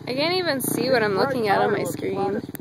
I can't even see what I'm looking at on my screen.